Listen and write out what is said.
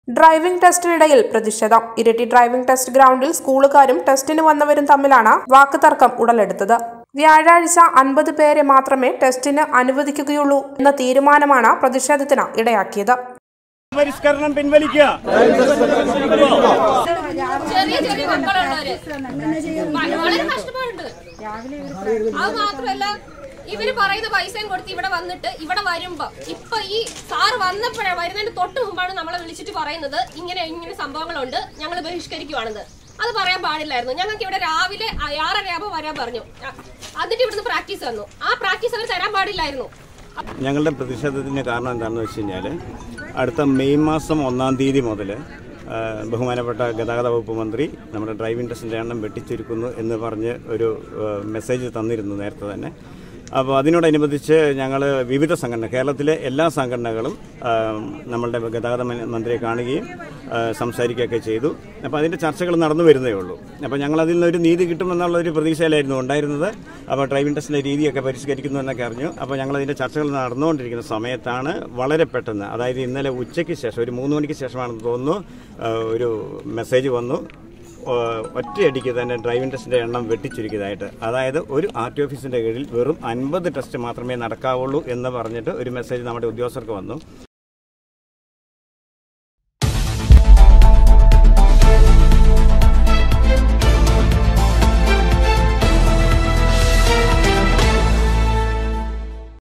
Driving ടെസ്റ്റിനിടയിൽ പ്രതിഷേധം. Iritty driving test ഗ്രൗണ്ടിൽ സ്കൂളുകാരും ടെസ്റ്റിന് വന്നവരും തമ്മിലാണ് വാക്കുതർക്കം ഉടലെടുത്തത്. വ്യാഴാഴ്ച 50 പേരെ മാത്രമേ ടെസ്റ്റിന് അനുവദിക്കുകയുള്ളൂ എന്ന തീരുമാനമാണ് പ്രതിഷേധത്തിന് ഇടയാക്കിയത്. പരിഷ്കരണം പിൻവലിക്കുക. അത് മാത്രമല്ല, ഇവര് പറയുന്ന പൈസയും കൊടുത്ത് ഇവിടെ വന്നിട്ട് ഇവിടെ വരുമ്പോ ഇപ്പൊ ഈ സാറ് വരുന്നതിന് തൊട്ട് മുമ്പാണ് നമ്മളെ വിളിച്ചിട്ട് പറയുന്നത് ഇങ്ങനെ സംഭവങ്ങളുണ്ട്, ഞങ്ങൾ ബഹിഷ്കരിക്കുവാണെന്ന്. അത് പറയാൻ പാടില്ലായിരുന്നു. ഞങ്ങൾക്ക് ഇവിടെ രാവിലെ 6:30 വരാൻ പറഞ്ഞു. എന്നിട്ട് ഇവിടുന്ന് പ്രാക്ടീസ് വന്നു. ആ പ്രാക്ടീസ് അവർ തരാൻ പാടില്ലായിരുന്നു. ഞങ്ങളുടെ പ്രതിഷേധത്തിന് കാരണം എന്താണെന്ന് വെച്ച് കഴിഞ്ഞാൽ, അടുത്ത മെയ് മാസം 1-ാം തീയതി മുതൽ ബഹുമാനപ്പെട്ട ഗതാഗത വകുപ്പ് മന്ത്രി നമ്മുടെ ഡ്രൈവിംഗ് ടെസ്റ്റിൻ്റെ എണ്ണം വെട്ടിച്ചുരുക്കുന്നു എന്ന് പറഞ്ഞ് ഒരു മെസ്സേജ് തന്നിരുന്നു നേരത്തെ തന്നെ. അപ്പോൾ അതിനോടനുബന്ധിച്ച് ഞങ്ങൾ വിവിധ സംഘടന, കേരളത്തിലെ എല്ലാ സംഘടനകളും നമ്മളുടെ ഗതാഗത മന്ത്രിയെ കാണുകയും സംസാരിക്കുകയൊക്കെ ചെയ്തു. അപ്പോൾ അതിൻ്റെ ചർച്ചകൾ നടന്നു വരുന്നേ ഉള്ളൂ. അപ്പോൾ ഞങ്ങളതിൽ നിന്നൊരു നീതി കിട്ടുമെന്നുള്ളൊരു പ്രതീക്ഷയിലായിരുന്നു ഉണ്ടായിരുന്നത്. അപ്പോൾ ഡ്രൈവിംഗ് ടെസ്റ്റിൻ്റെ രീതിയൊക്കെ പരിഷ്കരിക്കുന്നു എന്നൊക്കെ അറിഞ്ഞു. അപ്പോൾ ഞങ്ങളതിൻ്റെ ചർച്ചകൾ നടന്നുകൊണ്ടിരിക്കുന്ന സമയത്താണ് വളരെ പെട്ടെന്ന്, അതായത് ഇന്നലെ ഉച്ചയ്ക്ക് ശേഷം ഒരു 3 മണിക്ക് ശേഷമാണെന്ന് തോന്നുന്നു, ഒരു മെസ്സേജ് വന്നു. ഒറ്റയടിക്ക് തന്നെ ഡ്രൈവിംഗ് ടെസ്റ്റിൻ്റെ എണ്ണം വെട്ടിച്ചുരുക്കിയതായിട്ട്. അതായത് ഒരു RT ഓഫീസിൻ്റെ കീഴിൽ വെറും 50 ടെസ്റ്റ് മാത്രമേ നടക്കാവുള്ളൂ എന്ന് പറഞ്ഞിട്ട് ഒരു മെസ്സേജ് നമ്മുടെ ഉദ്യോഗസ്ഥർക്ക് വന്നു.